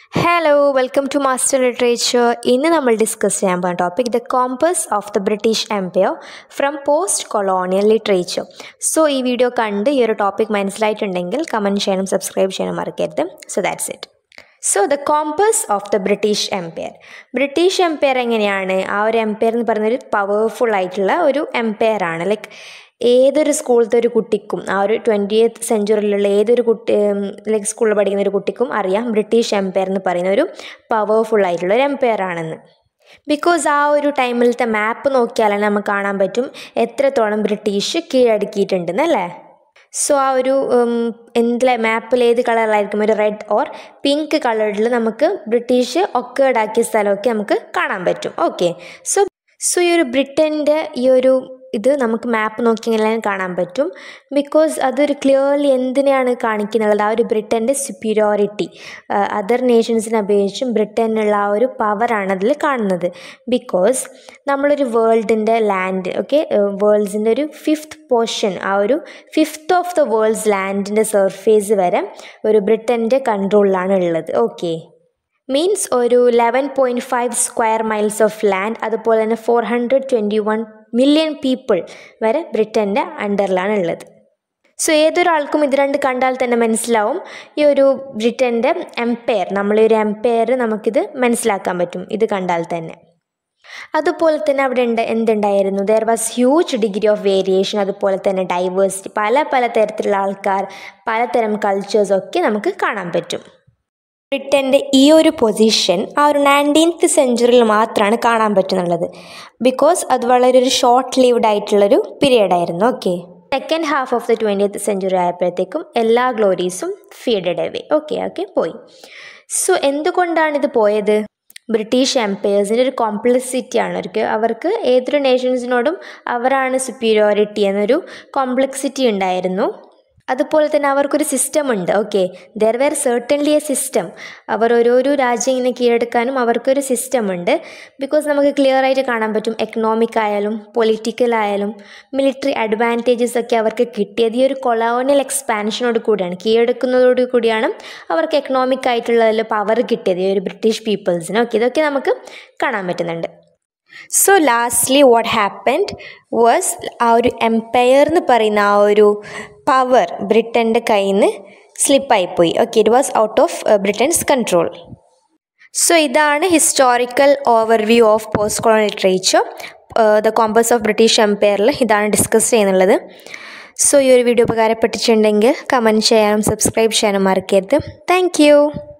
Hello, welcome to Master Literature. ഇന്ന് നമ്മൾ discuss ചെയ്യാൻ പോകുന്ന topic the compass of the British empire from post colonial literature. So ഈ video കണ്ട് ഈ ഒരു ടോപ്പിക് മനസ്സിലായിട്ടുണ്ടെങ്കിൽ കമൻറ്റ് ചെയ്യണം, സബ്സ്ക്രൈബ് ചെയ്യണം മറക്കരുത്. So that's it. So the compass of the British empire. British empire എങ്ങനെയാണ്? ആ ഒരു എംപയർ എന്ന് പറയുന്നൊരു പവർഫുൾ ആയിട്ടുള്ള ഒരു എംപയർ ആണ്. ലൈക്ക് ഏതൊരു സ്കൂളിലത്തെ ഒരു കുട്ടിക്കും, ആ ഒരു 20th സെഞ്ച്വറിയിലുള്ള ഏതൊരു കുട്ടി ലൈക്ക് സ്കൂളിൽ പഠിക്കുന്ന ഒരു കുട്ടിക്കും അറിയാം ബ്രിട്ടീഷ് എംപയർ എന്ന് പറയുന്ന ഒരു പവർഫുൾ ആയിട്ടുള്ള ഒരു എംപയർ ആണെന്ന്. ബിക്കോസ് ആ ഒരു ടൈമിലത്തെ മാപ്പ് നോക്കിയാൽ നമുക്ക് കാണാൻ പറ്റും എത്രത്തോളം ബ്രിട്ടീഷ് കീഴടക്കിയിട്ടുണ്ടെന്നല്ലേ. സോ ആ ഒരു മാപ്പിൽ ഏത് കളറിലായിരിക്കും, ഒരു റെഡ് ഓർ പിങ്ക് കളറിൽ നമുക്ക് ബ്രിട്ടീഷ് ഒക്കേർഡാക്കിയ സ്ഥലമൊക്കെ നമുക്ക് കാണാൻ പറ്റും. ഓക്കെ, സോ ഈ ഒരു ബ്രിട്ടൻ്റെ ഈ ഒരു ഇത് നമുക്ക് മാപ്പ് നോക്കിയെല്ലാം കാണാൻ പറ്റും. ബിക്കോസ് അതൊരു ക്ലിയർലി എന്തിനെയാണ് കാണിക്കുന്നത്, ആ ഒരു ബ്രിട്ടൻ്റെ സുപ്പീരിയോറിറ്റി അതർ നേഷൻസിനെ അപേക്ഷിച്ചും ബ്രിട്ടനുള്ള ആ ഒരു പവറാണ് അതിൽ കാണുന്നത്. ബിക്കോസ് നമ്മളൊരു വേൾഡിൻ്റെ ലാൻഡ്, ഓക്കെ, വേൾഡ്സിൻ്റെ ഒരു 5th പോർഷൻ, ആ ഒരു 5th ഓഫ് ദ വേൾഡ്സ് ലാൻഡിൻ്റെ സർഫേസ് വരെ ഒരു ബ്രിട്ടൻ്റെ കൺട്രോളിലാണ് ഉള്ളത്. ഓക്കെ, മീൻസ് ഒരു 11.5 സ്ക്വയർ മൈൽസ് ഓഫ് ലാൻഡ്, അതുപോലെ തന്നെ 421 മില്യൺ പീപ്പിൾ വരെ ബ്രിട്ടൻ്റെ അണ്ടറിലാണ് ഉള്ളത്. സോ ഏതൊരാൾക്കും ഇത് രണ്ട് കണ്ടാൽ തന്നെ മനസ്സിലാവും ഈ ഒരു ബ്രിട്ടൻ്റെ എംപയർ, നമ്മളൊരു എംപയർ നമുക്കിത് മനസ്സിലാക്കാൻ പറ്റും ഇത് കണ്ടാൽ തന്നെ. അതുപോലെ തന്നെ അവിടെ എന്തുണ്ടായിരുന്നു, there was huge degree of variation, അതുപോലെ തന്നെ ഡൈവേഴ്സിറ്റി, പല തരത്തിലുള്ള ആൾക്കാർ, പലതരം കൾച്ചേഴ്സൊക്കെ നമുക്ക് കാണാൻ പറ്റും. ബ്രിട്ടൻ്റെ ഈ ഒരു പൊസിഷൻ ആ ഒരു 19th സെഞ്ച്വറിയിൽ മാത്രമാണ് കാണാൻ പറ്റുന്നുള്ളത്. ബിക്കോസ് അത് വളരെ ഒരു ഷോർട്ട് ലീവ്ഡ് ആയിട്ടുള്ളൊരു പീരീഡ് ആയിരുന്നു. Okay, second half of the 20th century ആയപ്പോഴത്തേക്കും എല്ലാ ഗ്ലോറീസും ഫീഡഡ് അവേ. ഓക്കെ പോയി. സോ എന്തുകൊണ്ടാണ് ഇത് പോയത്? ബ്രിട്ടീഷ് എംപയേഴ്സിൻ്റെ ഒരു കോംപ്ലക്സിറ്റിയാണ്. അവർക്ക് ഏതൊരു നേഷൻസിനോടും അവരാണ് സുപ്പീരിയോറിറ്റി എന്നൊരു കോംപ്ലക്സിറ്റി ഉണ്ടായിരുന്നു. അതുപോലെ തന്നെ അവർക്കൊരു സിസ്റ്റം ഉണ്ട്. Okay, there were certainly a system. അവർ ഓരോരോ രാജ്യം ഇങ്ങനെ കീഴടക്കാനും അവർക്കൊരു സിസ്റ്റം ഉണ്ട്. ബിക്കോസ് നമുക്ക് ക്ലിയർ ആയിട്ട് കാണാൻ പറ്റും എക്കണോമിക് ആയാലും പൊളിറ്റിക്കൽ ആയാലും മിലിറ്ററി അഡ്വാൻറ്റേജസ് ഒക്കെ അവർക്ക് കിട്ടിയത് ഈ ഒരു കൊളോണിയൽ എക്സ്പാൻഷനോട് കൂടിയാണ്, കീഴടക്കുന്നതോട് കൂടിയാണ് അവർക്ക് എക്കണോമിക് ആയിട്ടുള്ളതിൽ പവർ കിട്ടിയത് ഈ ഒരു ബ്രിട്ടീഷ് പീപ്പിൾസിന്. ഓക്കെ, ഇതൊക്കെ നമുക്ക് കാണാൻ പറ്റുന്നുണ്ട്. So lastly what happened was, ആ ഒരു എംപയർ എന്ന് പറയുന്ന ആ ഒരു പവർ ബ്രിട്ടൻ്റെ കയ്യിൽ നിന്ന് സ്ലിപ്പായിപ്പോയി. Okay, it was out of Britain's control. So ഇതാണ് historical overview of post colonial literature. The compass of British എംപയറിൽ ഇതാണ് ഡിസ്കസ് ചെയ്യുന്നുള്ളത്. സോ ഈ ഒരു വീഡിയോ ഉപകാരപ്പെട്ടിട്ടുണ്ടെങ്കിൽ കമൻറ്റ് ചെയ്യാനും സബ്സ്ക്രൈബ് ചെയ്യാനും മറക്കരുത്. Thank U.